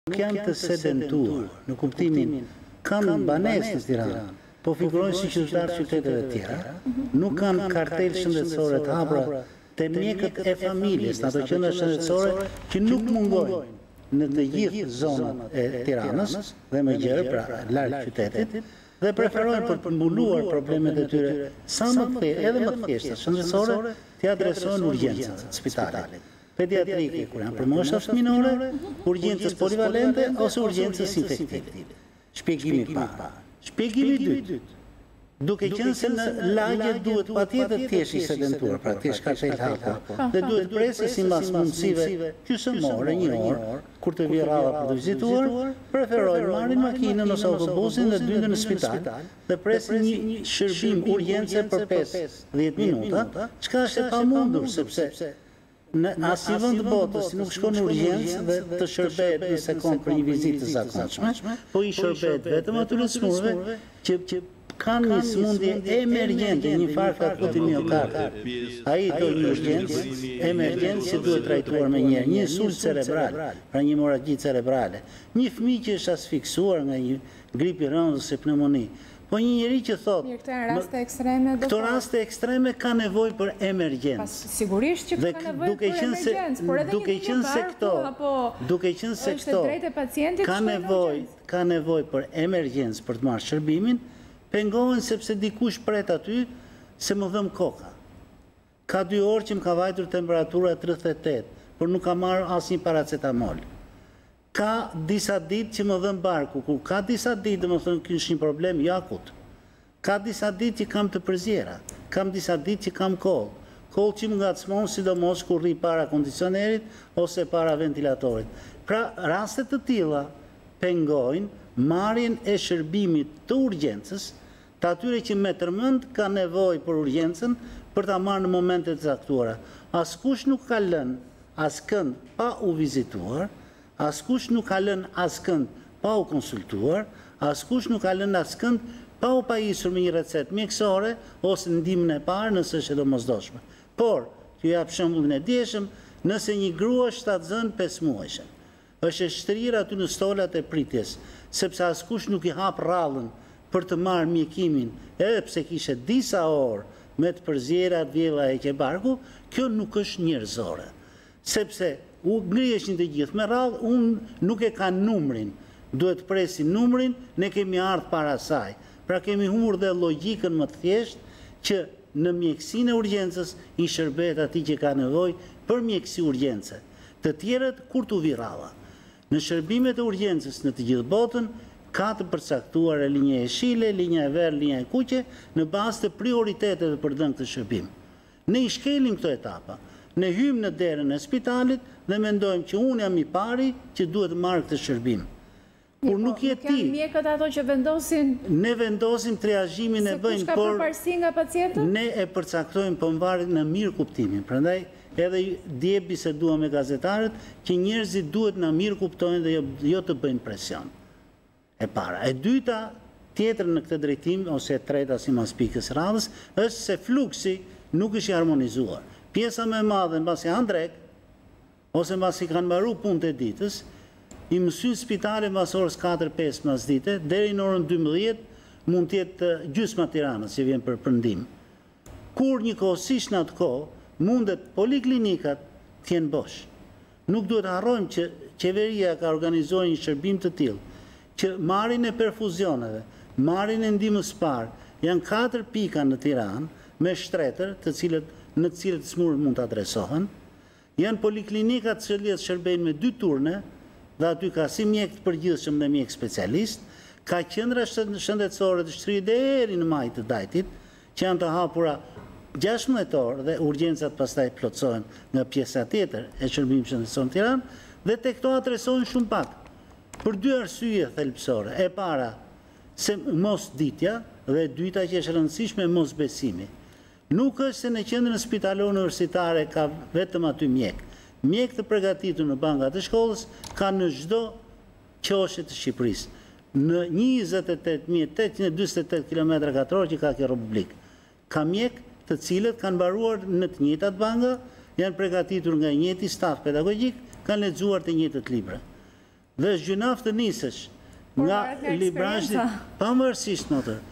nuk janë të sedentuar, në kuptimin kanë banesë në Tiranë, po figurojnë si qytetarë qyteteve tjera, nuk kanë kartel shëndetësore të hapura te mjekët e familjes, në ato qendra shëndetësore që nuk mungojnë në të gjithë zonat e Tiranës dhe më gjerë, pra larg qytetit, dhe preferojnë për të mbuluar problemet e tyre sa më të edhe më të thjeshta shëndetësore, të adresojnë urgjencës të spitalit. Pediatrike, kur janë për mosha fëminore, urgjencës polivalente ose urgjencës infektive. Shpjegimi parë. Shpjegimi dytë. Duke qenë se në lagje duhet patjetër të jesh i sedentuar, pra të jesh kartel hapur, dhe duhet presë sipas mundësive gjysmore, një orë, kur të vjen radha për të vizituar, preferojnë marrin makinën ose autobusin dhe dyndën në spital dhe presin një shërbim urgjence për 5-10 minuta, çka është e pamundur sepse në asnjë vend të botës nuk shkon në urgjencë dhe të shërbehet në sekond për një vizitë të zakonshme, po i shërbehet vetëm atyre smurëve që kanë një smundje emergjente, një infarkt akut i miokardit. Ai do një urgjencë emergjente që duhet trajtuar me një insulт cerebral, pra një hemorragji cerebrale. Një fëmijë që është asfiksuar nga një grip i rëndë ose pneumoni. Po një njeri që thotë, këto raste ekstreme ka nevojë për emergjencë. Sigurisht që ka nevojë për emergjencë, por edhe një infarktu apo është e drejtë e pacientit ka nevojë për emergjencë për të marrë shërbimin, pengohen sepse dikush pret aty se më dhëm koka. Ka 2 orë që më ka vajtur temperatura 38, por nuk ka marrë asnjë paracetamol. Ka disa ditë që më dhëm barku, kur ka disa ditë më thënë kish një problem akut. Ka disa ditë që kam të përzjera, kam disa ditë që kam kollë që më ngacmon sidomos kur rri para kondicionerit ose para ventilatorit. Pra rastet të tilla pengojnë marrjen e shërbimit të urgjencës, të atyre që me tërmend ka nevojë për urgjencën për ta marrë në momente të caktuara. Askush nuk ka lënë askënd pa u vizituar, askush nuk ka lënë askënd pa u konsultuar, askush nuk ka lënë askënd pa u pajisur me një recetë mjekësore ose ndihmën e parë nëse është e domosdoshme. Por, t'ju jap shembullin e dieshëm, nëse një grua shtatzën 5 muajshëm, është e shtrirë aty në stolat e pritjes, sepse askush nuk i hap rrallën për të marrë mjekimin, edhe pse kishe disa orë me të përzierat, vjella e qebarku, kjo nuk është njerëzore. Sepse u ngrihesh të gjithë me radhë, unë nuk e ka numrin, duhet presim numrin, ne kemi ardhur para saj. Pra kemi humbur dhe logjikën më të thjeshtë që në mjekësinë e urgjencës i shërbehet atij që ka nevojë për mjekësi urgjence. Të tjerët kur t'u vi radha. Në shërbimet e urgjencës në të gjithë botën ka të përcaktuara linja e shile, linja e verë, linja e kuqe në bazë të prioriteteve për dhënë këtë shërbim. Ne i shkelim këto etapa. Ne hymë në derën e spitalit dhe mendojmë që unë jam i pari që duhet marrë këtë shërbim. Kur nuk je ti. Janë mjekët ato që vendosin. Ne vendosim triazhimin e bëjmë, por ka përparësi nga pacientët? Ne e përcaktojmë po mvaret në mirë kuptimin. Prandaj edhe dje biseduam me gazetarët që njerëzit duhet na mirë kuptojnë dhe jo të bëjnë presion. E para. E dyta, tjetër në këtë drejtim ose e treta sipas pikës radhës, është se fluksi nuk është i harmonizuar. Pjesa më e madhe mbasi janë drek, ose mbasi kanë mbaruar punët e ditës, i mësyn spitale mbas orës 4-5 masdite, deri në orën 12 mund të jetë gjysma Tiranës që vjen për ndim. Kur njëkohësisht në atë kohë mundet poliklinikat të jenë bosh. Nuk duhet të harrojmë që qeveria ka organizuar një shërbim të tillë, që marrjen e perfuzioneve, marrjen e ndihmës parë, janë 4 pika në Tiranë me shtretër në të cilët smurët mund të adresohen, janë poliklinikat që shërbejnë me 2 turne, dhe aty ka si mjek të përgjithshëm dhe mjek specialist, ka qendra shëndetësore të shtrirë deri në maj të dajtit, që janë të hapura 16 orë dhe urgjencat pastaj plotësohen nga pjesa tjetër e shërbimit shëndetësor në Tiranë, dhe tek këto adresohen shumë pak. Për 2 arsye thelbësore. E para, se mos ditja, dhe e dyta që është rëndësishme mos besimi. Nuk është se në qendrën spitalore universitare ka vetëm aty mjek. Mjek të përgatitur në bankat e shkollës ka në çdo qoshe të Shqipërisë. Në 28.828 km2 që ka kjo Republikë. Ka mjek të cilët kanë mbaruar në të njëjtat banka, janë përgatitur nga njëjti staf pedagogjik, kanë lexuar të njëjtët libra. dhe gjynaf të nisësh nga librazhi, pavarësisht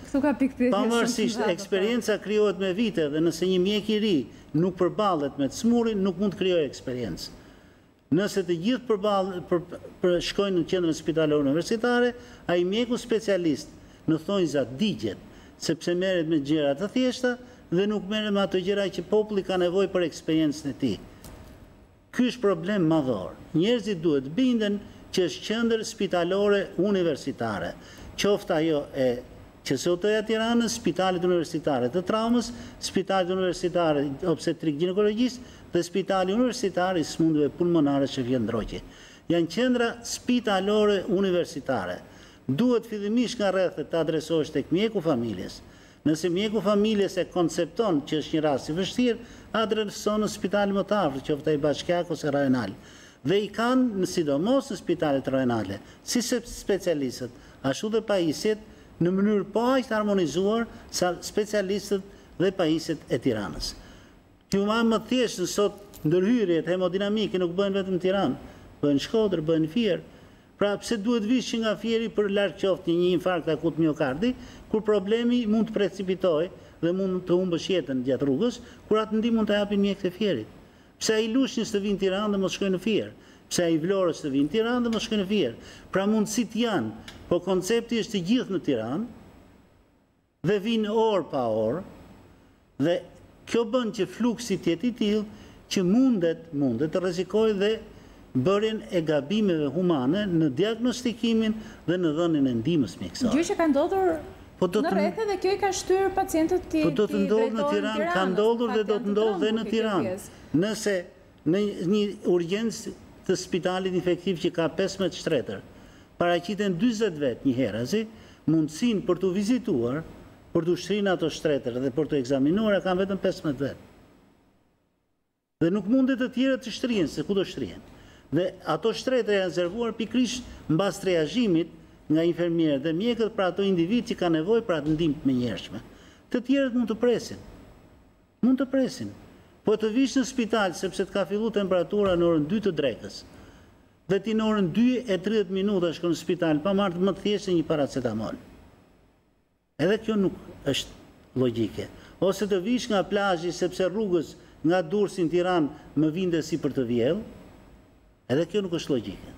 eksperienca krijohet me vite dhe nëse një mjek i ri nuk përballet me të smurin, nuk mund të krijojë eksperiencë. Nëse të gjithë shkojnë në qendrën spitalore universitare, ai mjeku specialist në thonjza digjet, sepse merret me gjëra të thjeshta dhe nuk merret me ato gjëra që populli ka nevojë për eksperiencën e tij. Ky është problem madhor. Njerëzit duhet binden që është qendër spitalore universitare, qoftë ajo e QSOT-ja Tiranës, spitalet universitare të traumës, spitalet universitare obstetrik ginekologjisë dhe spitali universitar i smundjeve pulmonare që vjen ndroqi. Janë qendra spitalore universitare. Duhet fillimisht nga rrethet të adresohesh tek mjeku familjes. Nëse mjeku familjes e koncepton që është një rast i vështirë, adreson në spitale më të afërt, qoftë ai bashkiak ose rajonal. Dhe i kanë sidomos në spitalet rajonale, si specialistët, ashtu dhe pajisjet në mënyrë po aq harmonizuar sa specialistët dhe pajisjet e Tiranës. Ju më thjesht sot ndërhyrjet hemodinamike nuk bëhen vetëm në Tiranë, bëhen në Shkodër, bëhen në Fier. Pra pse duhet vish që nga Fieri për larg qoftë një infarkt akut miokardi, kur problemi mund të precipitojë dhe mund të humbësh jetën gjatë rrugës, kur atë ndihmë mund të japin mjekët e Fierit. Pse ai Lushnjës të vinë në Tiranë dhe mos shkojnë në Fier? Pse ai Vlorës të vinë në Tiranë dhe mos shkojnë në Fier? Pra mundësitë janë, po koncepti është të gjithë në Tiranë dhe vinë orë pa orë dhe kjo bën që fluksi të jetë i tillë që mundet të rrezikojë dhe bërjen e gabimeve humane në diagnostikimin dhe në dhënien e ndihmës mjekësore. Gjë që ka ndodhur në rrethe dhe kjo i ka shtyr pacientët të po do të ndodhë në Tiranë, ka ndodhur dhe do të ndodhë dhe në Tiranë. Nëse në një urgjencë të spitalit infektiv që ka 15 shtretër, paraqiten 40 vet një herazi, mundësinë për të vizituar, për të ushtrinë ato shtretër dhe për të ekzaminuar kanë vetëm 15 vet. Dhe nuk mundet të tjerët të shtrihen, se ku do shtrihen. Dhe ato shtretër janë rezervuar pikërisht mbas triazhimit nga infermierët dhe mjekët për ato individ që ka nevojë për atë ndihmë të menjëhershme. Të tjerët mund të presin. Mund të presin. Po të vish në spital sepse të ka filluar temperatura në orën 2 të drekës. Dhe ti në orën 2:30 minuta shkon në spital pa marrë më të thjeshtë një paracetamol. Edhe kjo nuk është logjike. Ose të vish nga plazhi sepse rrugës nga Durrësi në Tiranë më vinte si për të vjellë. Edhe kjo nuk është logjike.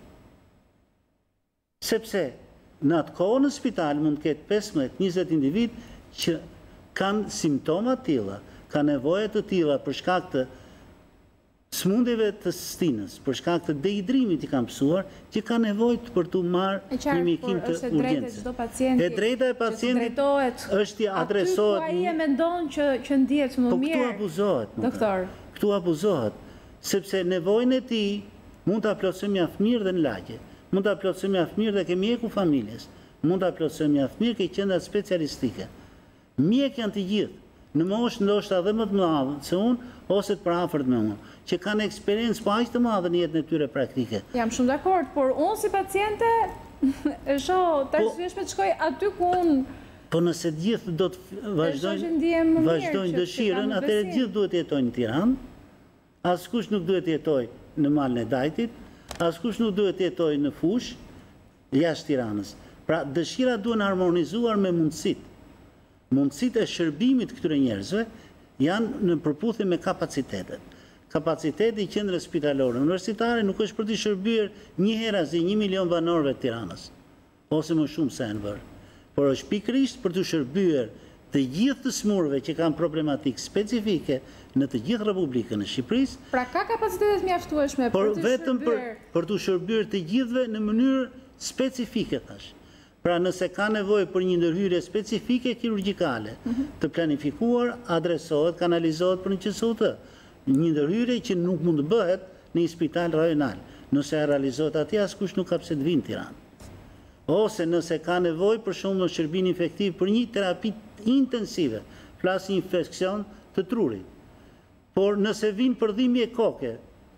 Sepse në atë kohë në spital mund të ketë 15-20 individ që kanë simptoma të tilla, kanë nevoja të tilla për shkak të smundjeve të stinës, për shkak të dehidrimit që kanë pësuar, që kanë nevojë për të marrë një mjekim të urgjencës. E drejta e pacientit është t'i adresohet. Aty ku ai e mendon që ndihet më mirë. Po këtu abuzohet, doktor. Këtu abuzohet, sepse nevojën e tij mund ta plotësojë mjaft mirë dhe në lagje. Mund ta plotësojë mjaft mirë dhe ke mjeku familjes. Mund ta plotësojë mjaft mirë ke qendra specialistike. Mjek janë të gjithë, në moshë ndoshta edhe më të madhe se unë ose të përafërt me unë, që kanë eksperiencë po aq të madhe në jetën e tyre praktike. Jam shumë dakord, por unë si paciente e shoh të arsyeshme të shkoj aty ku unë. Po nëse të gjithë do të vazhdojnë dëshirën, atëherë të gjithë duhet të jetojnë në Tiranë. Askush nuk duhet të jetojë në malën e Dajtit, askush nuk duhet të jetojë në fushë jashtë Tiranës. Pra dëshira duhen harmonizuar me mundësitë. Mundësitë e shërbimit këtyre njerëzve janë në përputhje me kapacitetet. Kapaciteti i qendrës spitalore universitare nuk është për të shërbyer një herazi 1 milion banorëve të Tiranës, ose më shumë se janë bërë, por është pikërisht për të shërbyer të gjithë të smurëve që kanë problematikë specifike në të gjithë Republikën e Shqipërisë. Pra ka kapacitetet mjaftueshme për të shërbyer. Për të shërbyer të gjithëve në mënyrë specifike thash. Pra nëse ka nevojë për një ndërhyrje specifike kirurgjikale, të planifikuar, adresohet, kanalizohet për një QSOT. Një ndërhyrje që nuk mund të bëhet në një spital rajonal. Nëse e realizohet atje, askush nuk ka pse të vinë në Tiranë. Ose nëse ka nevojë për shembull në shërbim infektiv për një terapi intensive, flas një infeksion të trurit. Por nëse vinë për dhimbje koke,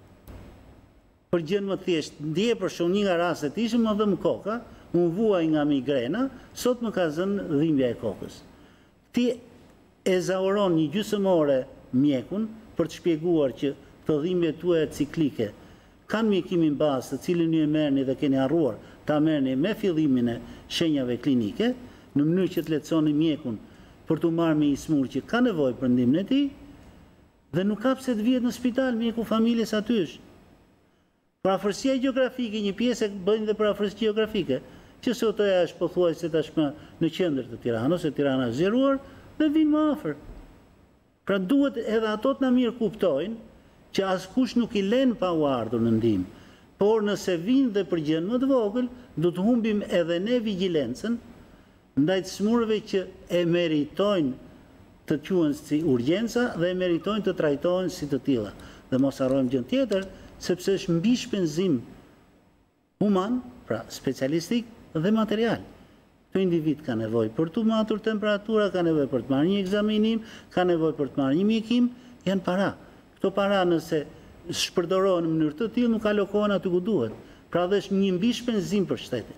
për gjë më thjesht, ndje për shumë një nga rastet ishim më dhëm koka, unë vuaj nga migrena, sot më ka zënë dhimbja e kokës. Ti e zauron një gjysmëore mjekun për të shpjeguar që të dhimbje tuaja ciklike kanë mjekimin bazë të cilin ju e merrni dhe keni harruar ta merrni me fillimin e shenjave klinike, në mënyrë që të lehtësoni mjekun për të marrë me një smur që ka nevojë për ndihmën e tij, dhe nuk ka pse të vihet në spital mjeku familjes atysh. Për afërsia gjeografike, një pjesë bëjnë dhe për afërsi gjeografike, që sotoja është pothuajse tashmë në qendër të Tiranës, se Tirana është zgjeruar dhe vinë më afër. Pra duhet edhe ato të na mirë kuptojnë që askush nuk i lën pa u ardhur në ndihmë, por nëse vinë dhe për gjën më të vogël, do të humbim edhe ne vigjilencën ndaj të smurëve që e meritojnë të quhen si urgjenca dhe e meritojnë të trajtohen si të tilla. Dhe mos harrojmë gjën tjetër, sepse është mbi shpenzim human, pra specialistik dhe material. Këto individ ka nevojë për të matur temperatura, ka nevojë për të marrë një ekzaminim, ka nevojë për të marrë një mjekim, janë para. Këto para nëse shpërdorohen në mënyrë të tillë nuk alokohen aty ku duhet. Pra dhe është një mbi shpenzim për shtetin.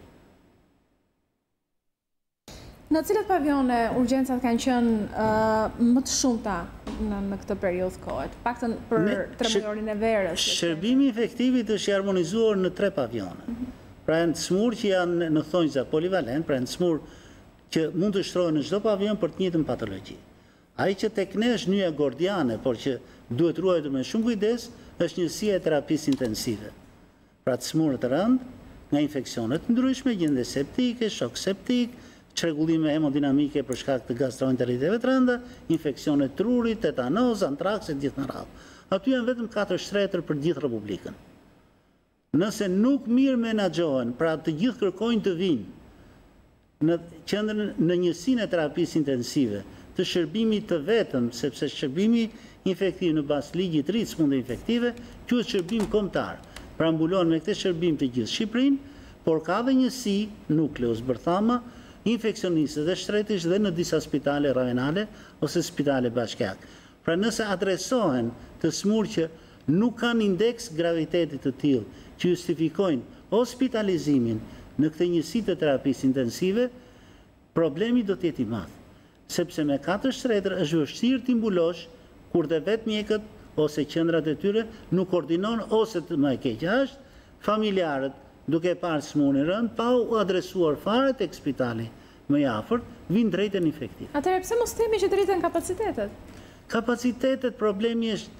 Në cilat pavione urgjencat kanë qenë më të shumta në këtë periudhë kohë, paktën për 3 mujorin e verës? Shërbimi efektivit është harmonizuar në 3 pavione. Pra janë të smur që janë në thonjza polivalent, pra janë të smur që mund të shtrohen në çdo pavion për të njëjtën patologji. Ai që tek ne është nyja gordiane, por që duhet ruajtur me shumë kujdes, është njësia e terapisë intensive. Pra të smurët të rënd, nga infeksionet ndryshme, gjendje septike, shok septik, çrregullime hemodinamike për shkak të gastroenteriteve të rënda, infeksionet trurit, tetanoz, antraks e gjithë në radhë. Aty janë vetëm 4 shtretër për gjithë Republikën. Nëse nuk mirë menaxhohen, pra të gjithë kërkojnë të vinë në qendrën në njësinë e terapisë intensive, të shërbimit të vetëm, sepse shërbimi infektiv në bazë ligjit të ri të smundjeve infektive, quhet shërbim kombëtar. Pra mbulon me këtë shërbim të gjithë Shqipërinë, por ka dhe njësi, Nucleus Bërthama, infeksionistët dhe shtretisht dhe në disa spitale rajonale ose spitale bashkiak. Pra nëse adresohen të smur që nuk kanë indeks gravitetit të tillë që justifikojnë hospitalizimin në këtë njësi të terapisë intensive, problemi do të jetë i madh. Sepse me 4 shtretër është vështirë të mbulosh kur dhe vetë mjekët ose qendrat e tyre nuk koordinon ose të më e keqja është familjarët duke parë smurin e rënd pa u adresuar fare tek spitali më i afërt, vinë drejtën infektiv. Atëherë pse mos themi që të rriten kapacitetet? Kapacitetet, problemi është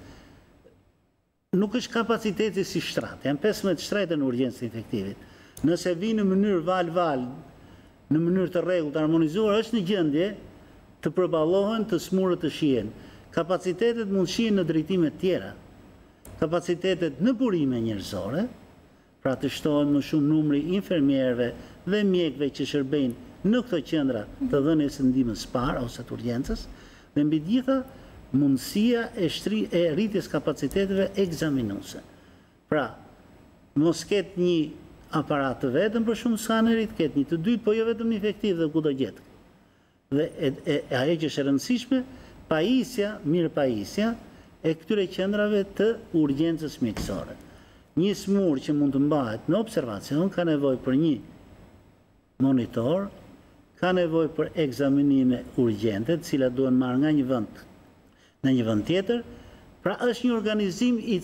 nuk është kapaciteti si shtrat. Janë 15 shtrate në urgjencë infektivit. Nëse vinë në mënyrë val-val, në mënyrë të rregullt të harmonizuar, është në gjendje të përballohen të smurët të shihen. Kapacitetet mund shihen në drejtime të tjera. Kapacitetet në burime njerëzore, pra të shtohen më shumë numri infermierëve dhe mjekëve që shërbejnë në këto qendra të dhënies së ndihmës parë ose të urgjencës, dhe mbi të gjitha mundësia e rritjes kapaciteteve egzaminuese. Pra, mos ketë një aparat të vetëm për shumë skanerit, ketë një të dytë, po jo vetëm efektiv dhe ku do gjetë. Dhe ajo që është e rëndësishme, mirë pajisja e këtyre qendrave të urgjencës mjekësore. Një smur që mund të mbahet në observacion ka nevojë për një monitor, ka nevojë për ekzaminime urgjente, të cilat duhen marrë nga një vend në një vend tjetër, pra është një organizim i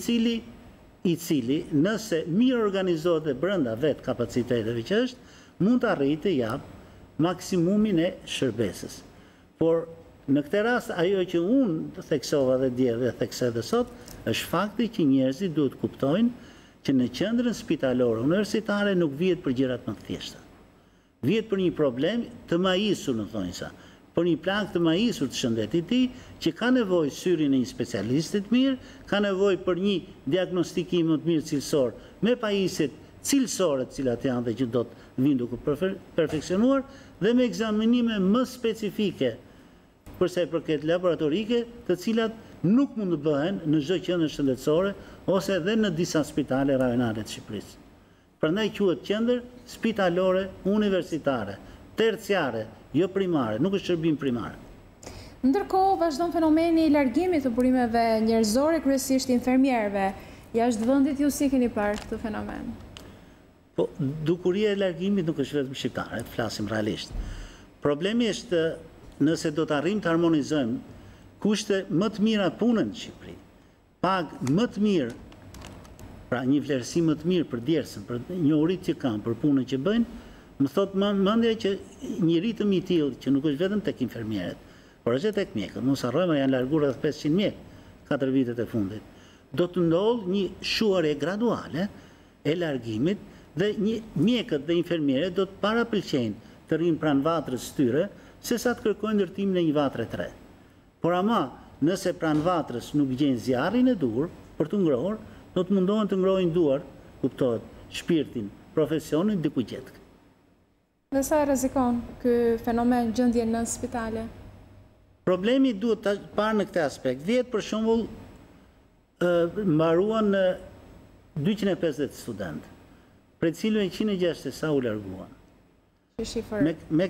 cili nëse mirë organizohet dhe brenda vetë kapaciteteve që është, mund të arrijë të japë maksimumin e shërbesës. Por në këtë rast ajo që unë theksova dhe dje dhe theksoj dhe sot, është fakti që njerëzit duhet kuptojnë që në qendrën spitalore universitare nuk vihet për gjërat më të thjeshta. Vihet për një problem të maisur në thonjsa, për një plagë të maisur të shëndetit tij, që ka nevojë syrin e një specialisti të mirë, ka nevojë për një diagnostikim më të mirë cilësor, me pajisjet cilësore të cilat janë dhe që do të vinë duke perfeksionuar, dhe me ekzaminime më specifike përsa i përket laboratorike, të cilat nuk mund të bëhen në çdo qendër shëndetësore ose edhe në disa spitale rajonale të Shqipërisë. Prandaj quhet qendër spitalore universitare, terciare, jo primare, nuk është shërbim primare. Ndërkohë, vazhdon fenomeni i largimit të burimeve njerëzore, kryesisht infermierëve. Jashtë vendit ju si keni parë këtë fenomen? Po, dukuria e largimit nuk është vetëm shqiptare, të flasim realisht. Problemi është nëse do të arrijmë të harmonizojmë kushte më të mira punën në Shqipëri, pagë më të mirë Pra një vlerësim më të mirë për djersën, për njohurit që kanë, për punën që bëjnë, më thot mendja që një ritëm i tillë që nuk është vetëm tek infermierët, por është tek mjekët. Mos harrojmë janë larguar rreth 500 mjek 4 vitet e fundit. Do të ndodhë një shuarje graduale e largimit dhe mjekët dhe infermierët do të parapëlqejnë të rinë pranë vatrës tyre se sa të kërkojnë ndërtimin e një vatre 3. Por ama, nëse pranë vatrës nuk gjenë zjarrin e dur për të ngrohur, do të mundohen të ngrohin duar, kuptohet, shpirtin, profesionin diku tjetër. Dhe sa rrezikon ky fenomen gjendje në spitale? Problemi duhet të parë në këtë aspekt. Vjet për shembull mbaruan 250 studentë, prej cilëve 160 sa u larguan. Me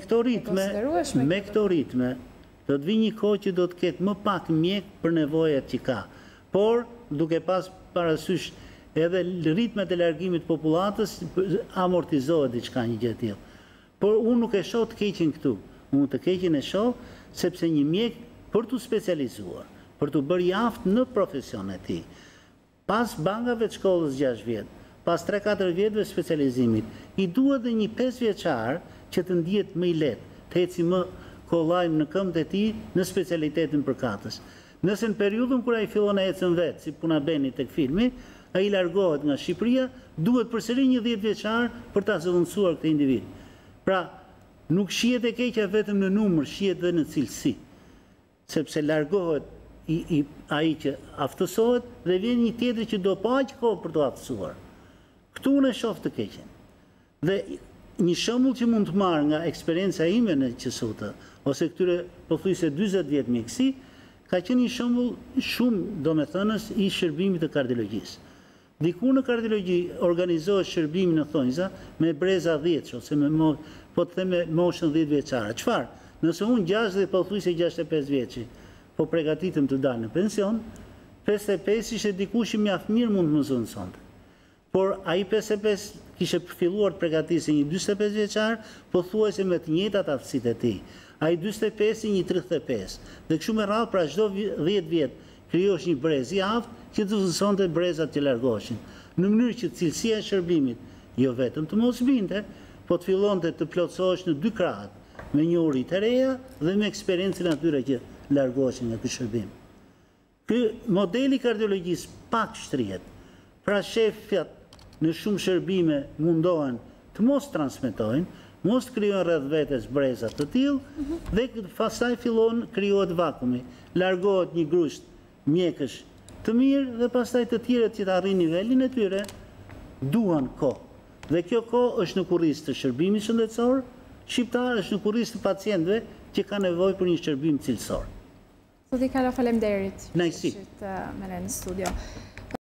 këto ritme do të vi një kohë që do të ketë më pak mjek për nevojat që ka, por duke pas parasysh edhe ritmet e largimit popullatës amortizohet diçka një gjë tillë. Por unë nuk e shoh të keqen këtu. Unë të keqen e shoh sepse një mjek për të specializuar, për të bërë jaftë në profesion e tij, pas bankave të shkollës 6 vjet, pas 3-4 vjetëve specializimit, i duhet dhe një 5 vjeçar që të ndihet më i lehtë, të eci më kollaj në këmbët e tij në specialitetin përkatës. Nëse në periudhën kur ai fillon të ecën vetë, si puna beni tek filmi, ai largohet nga Shqipëria, duhet përsëri një 10 vjeçar për ta zëvendësuar këtë individ. Pra, nuk shihet e keqja vetëm në numër, shihet edhe në cilësi. Sepse largohet ai që aftësohet dhe vjen një tjetër që do pa aq kohë për të aftësuar. Këtu unë e shoh të keqen. Dhe një shembull që mund të marr nga eksperjenca ime në QSUT, ose këtyre pothuajse 40 vjet mjekësi, ka qenë një shembull shumë domethënës i shërbimit të kardiologjisë. Diku në kardiologji organizohet shërbimi në thonjza me breza 10 ose me moshën 10 vjeçare. Çfarë? Nëse unë 65 vjeçi, po përgatitem të dalë në pension, 55 ishte dikush që mjaft mirë mund të më zëvendësonte. Por ai 55 kishte filluar të përgatisej një 45 vjeçar, pothuajse me të njëjtat aftësitë e tij. Ai 45 një 35. Dhe kështu me radhë pra çdo 10 vjet krijosh një brez i aftë që të zëvendësonte brezat që largoheshin. Në mënyrë që cilësia e shërbimit jo vetëm të mos binte, po të fillonte të plotësohesh në 2 krahët, me njohuri të reja dhe me eksperiencën atyre që largoheshin nga ky shërbim. Ky modeli kardiologjisë pak shtrihet. Pra shefjat në shumë shërbime mundohen të mos transmetojnë, mos krijojnë rreth vetes brezat të tillë dhe pastaj fillon krijohet vakumi. Largohet një grusht mjekësh të mirë dhe pastaj të tjerët që të arrin nivelin e tyre duan kohë. Dhe kjo kohë është në kurrizë të shërbimit shëndetësor, shqiptar është në kurrizë të pacientëve që kanë nevojë për një shërbim cilësor. Zoti Kalo, faleminderit. Kënaqësi. Që të merrni në studio.